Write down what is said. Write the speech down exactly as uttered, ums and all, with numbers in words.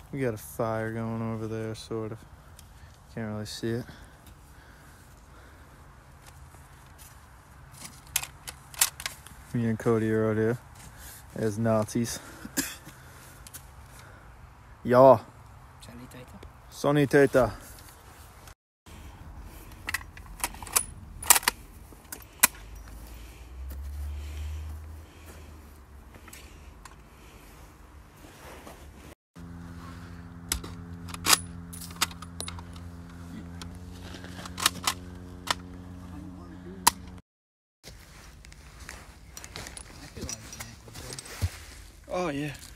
We got a fire going over there, sort of. Can't really see it. Me and Cody are out here as Nazis. Ja. Sanitäter. Oh yeah.